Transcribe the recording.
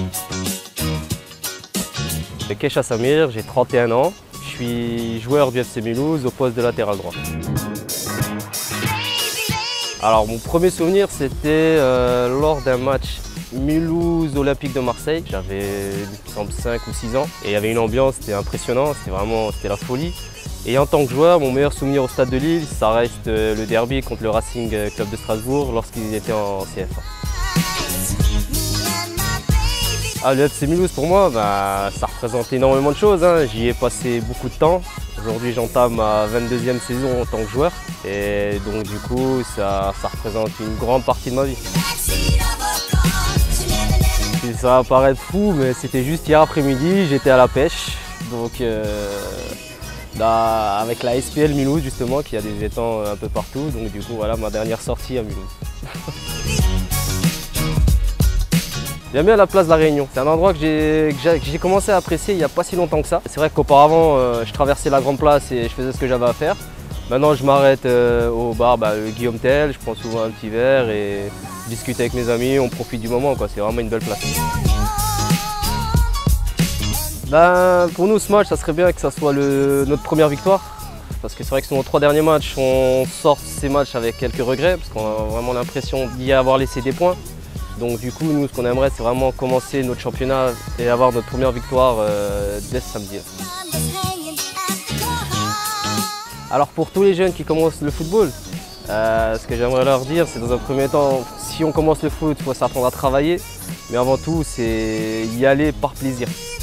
Kecha Samir, j'ai 31 ans. Je suis joueur du FC Mulhouse au poste de latéral droit. Alors mon premier souvenir c'était lors d'un match Mulhouse Olympique de Marseille. J'avais il me semble 5 ou 6 ans et il y avait une ambiance, c'était impressionnant, c'était la folie. Et en tant que joueur, mon meilleur souvenir au Stade de Lille, ça reste le derby contre le Racing Club de Strasbourg lorsqu'ils étaient en CFA. Ah, le FC Mulhouse pour moi, ça représente énormément de choses. J'y ai passé beaucoup de temps. Aujourd'hui j'entame ma 22e saison en tant que joueur et donc du coup ça représente une grande partie de ma vie. Ça va paraître fou mais c'était juste hier après-midi, j'étais à la pêche. Donc avec la SPL Mulhouse justement qui a des étangs un peu partout. Donc du coup voilà ma dernière sortie à Mulhouse. J'aime bien la place de la Réunion. C'est un endroit que j'ai commencé à apprécier il n'y a pas si longtemps que ça. C'est vrai qu'auparavant, je traversais la grande place et je faisais ce que j'avais à faire. Maintenant, je m'arrête au bar Guillaume Tell, je prends souvent un petit verre et je discute avec mes amis, on profite du moment. C'est vraiment une belle place. Pour nous, ce match, ça serait bien que ça soit notre première victoire. Parce que c'est vrai que sur nos 3 derniers matchs, on sort ces matchs avec quelques regrets, parce qu'on a vraiment l'impression d'y avoir laissé des points. Donc du coup, nous, ce qu'on aimerait, c'est vraiment commencer notre championnat et avoir notre première victoire dès ce samedi. Alors pour tous les jeunes qui commencent le football, ce que j'aimerais leur dire, c'est dans un premier temps, si on commence le foot, il faut s'apprendre à travailler. Mais avant tout, c'est y aller par plaisir.